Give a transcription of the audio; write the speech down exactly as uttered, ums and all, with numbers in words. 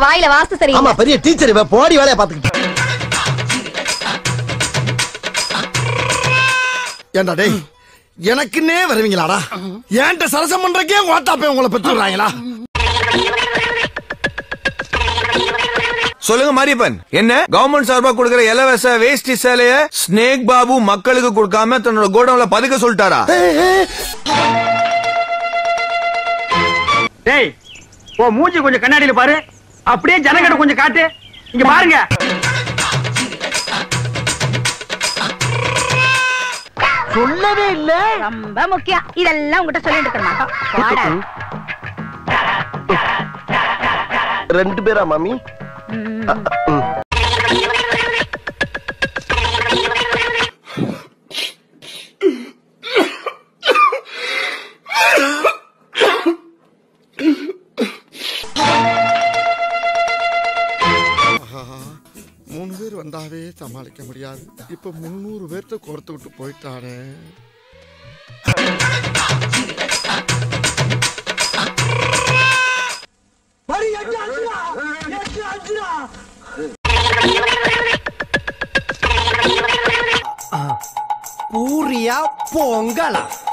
வாயில வாஸ்து சரி. ஆமா பெரிய டீச்சர் இவ, போடி வேலைய பாத்துக்கிட்டு. ஏண்டா டேய், எனக்குன்னே வருவீங்களாடா? ஏன்ட்ட சரசம் பண்றக்கே ஓட்டாப்பே உங்களை பெற்றுறாங்களா? சொல்லுங்க மாரியப்பன், என்ன கவர்மெண்ட் சார்பா கொடுக்கிற இலவச வேஷ்டி சேலைய ஸ்னேக் பாபு மக்களுக்கு கொடுக்காம தன்னோட கோடவுன்ல பதுக்க சொல்லிட்டாரா? டேய், ஓ மூஞ்சி கொஞ்சம் கண்ணாடியில பாரு, அப்படியே ஜனங்கட கொஞ்சம் காட்டு. இங்க பாருங்க. சொல்லவே இல்ல. ரொம்ப முக்கியம். இதெல்லாம் உங்ககிட்ட சொல்லிட்டு இருக்கமா? வாடா. ரெண்டு பேரா மாமி? மூணு பேர் வந்தாவே சமாளிக்க முடியாது. இப்ப முன்னூறு பேர்த்த கோர்த்து விட்டு போயிட்டானே. பூரியா பொங்கலா?